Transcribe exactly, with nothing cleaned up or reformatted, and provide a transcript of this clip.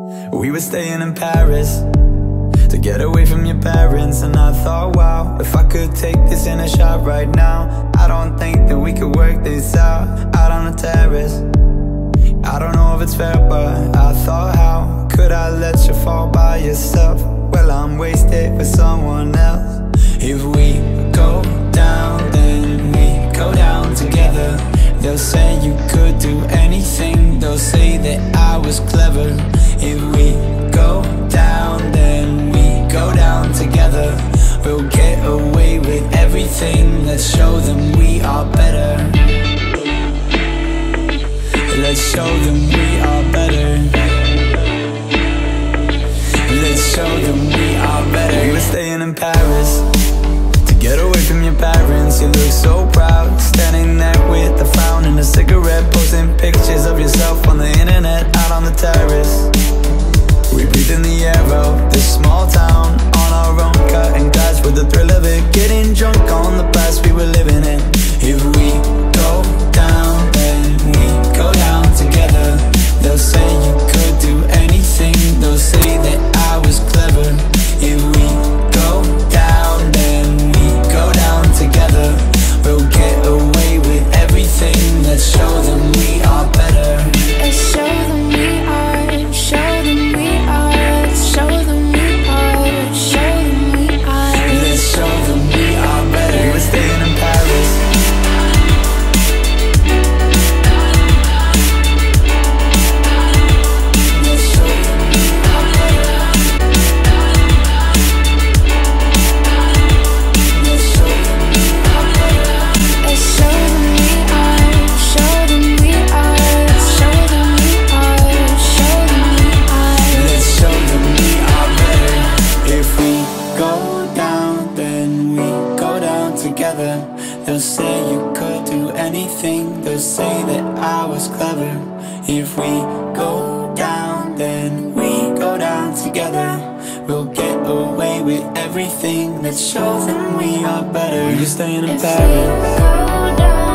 We were staying in Paris to get away from your parents, and I thought, wow, if I could take this in a shot right now, I don't think that we could work this out, out on the terrace. I don't know if it's fair, but I thought, how could I let you fall by yourself? Well, I'm wasted for someone else. If we go down, then we go down together. They'll say you could do anything, they'll say that I was clever. If we go down, then we go down together. We'll get away with everything, let's show them we are better. Let's show them we are better. Let's show them we are better. We were staying in Paris to get away from your parents. You look so proud, standing there with a frown and a cigarette, posting pictures of yourself on the internet, out on the terrace. We breathe in the air of this small town, on our own, cutting glass with the thrill of it, getting drunk on the past we were living in. If we go down, then we go down together. They'll say you could do anything, they'll say that I was clever. If we go down, then we go down together. We'll get away with everything, let's show them we are better. Let's show them we are, show them we are, let's show them we are, show them we are. Let's show them we are better. We were staying in Paris. They'll say you could do anything, they'll say that I was clever. If we go down, then we go down together. We'll get away with everything, let's show them we are better. You're staying in Paris.